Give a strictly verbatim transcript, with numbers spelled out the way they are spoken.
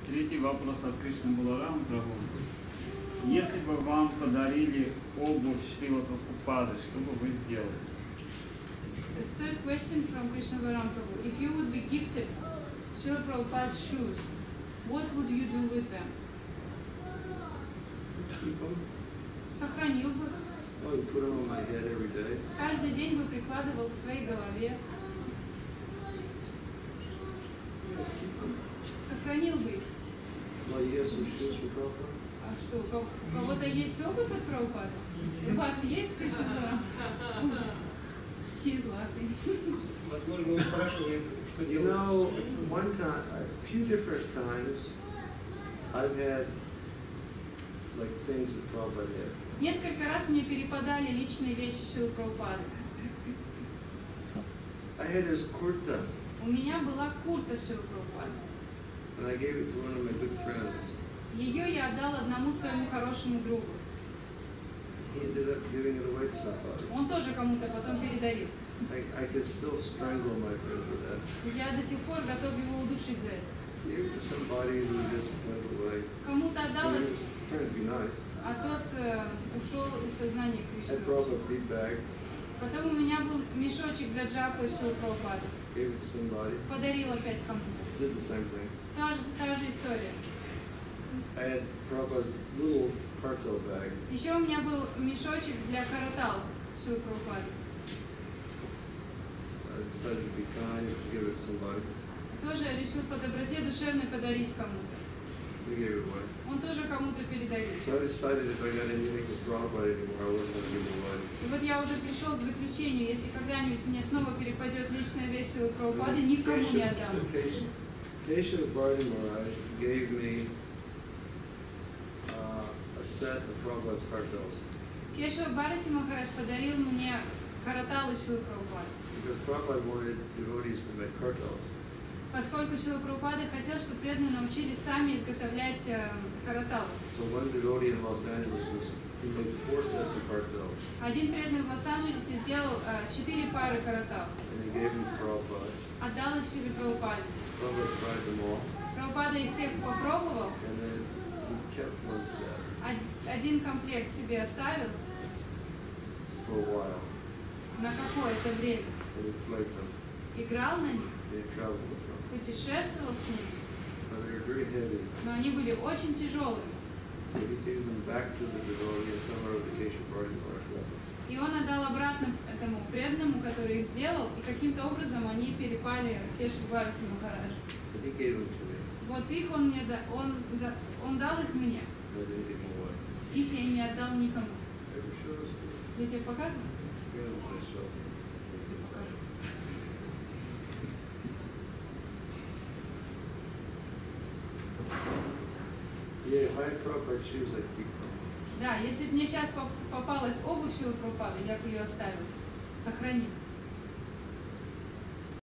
Третий вопрос от Кришны Баларама Прабху. Если бы вам подарили обувь Шрила Прабхупады, что бы вы сделали? Third question from Krishna Balram Prabhu. If you would be gifted Srila Prabhupada's shoes, what would you do with them? Keep them. Сохранил бы. Oh, you put them on my head every day. Каждый день бы прикладывал к своей голове. Yeah, keep them. Сохранил бы их. Well, you have some shoes for Prabhupada? А что, у кого- у кого-то есть обувь от Прабхупады? У вас есть, Кришна Баларам? He's laughing. Возможно, он спрашивает, что You делать know, с... one time, a few different times, I've had like things that Prabhupada had. Несколько раз мне перепадали личные вещи Шрилы Прабхупады. I had his kurta, У меня была куртка Шрилы Прабхупады. and I gave it to one of my good friends. Ее я отдал одному своему хорошему другу. He ended up giving it away to somebody. Он тоже кому-то потом передарил. I, I could still strangle my friend for that. Я до сих пор готов его удушить за это. Gave it to somebody who just went away. Кому-то отдал, He was trying to be nice. а тот э, ушел из сознания I Кришны. brought a feed bag, Потом у меня был мешочек для джапы из Шрилы Прабхупады. gave it to somebody, Подарил опять кому-то. did the same thing. Та же, та же история. I had Prabhupada's little cartel bag. Еще у меня был мешочек для каратал Шрилы Прабхупады. I decided to be kind and give it to somebody. Тоже решил по доброте душевной подарить кому-то. We gave it away. Он тоже кому-то передарил. So I decided if I got anything with Prabhupada anymore, I wasn't going to give it away. И вот я уже пришел к заключению, если когда-нибудь мне снова перепадет личная вещь Шрилы Прабхупады, никому не отдам. Keshav Keshav Bharati Maharaj gave me uh, a set of Prabhupada's cartels. Кешава Бхарати Махарадж подарил мне караталы Шрилы Прабхупады. Because Prabhupada wanted devotees to make cartels. Поскольку Шрила Прабхупада хотел, чтобы преданные научились сами изготовлять э, караталы. So one devotee in Los Angeles was, he made four sets of cartels. Один преданный в Лос-Анджелесе сделал э, четыре пары каратал. And he gave them to Prabhupada. Отдал их Шриле Прабхупаде. Prabhupada tried them all. Прабхупада их всех попробовал, And then he kept one set од- один комплект себе оставил for a while. на какое-то время. And he played them. Играл на них, And he traveled with them. путешествовал с ними, But they were very heavy. но они были очень тяжелыми. So he gave them back to the devotee and some other vacation party Maharaj. И он отдал обратно этому преданному, который их сделал, и каким-то образом они перепали Кешаве Бхарати Махараджу. And he gave them to me. Вот их он мне да, он, да, он дал их мне, And I didn't give them away. их я не отдал никому. I ever showed this to you? Я тебе показываю? Yeah, I showed you. Я тебе покажу. Yeah, if I had Prabhupada shoes, I'd keep them. Да, если бы мне сейчас попалась обувь Шрилы Прабхупады, я бы ее оставил, сохранил.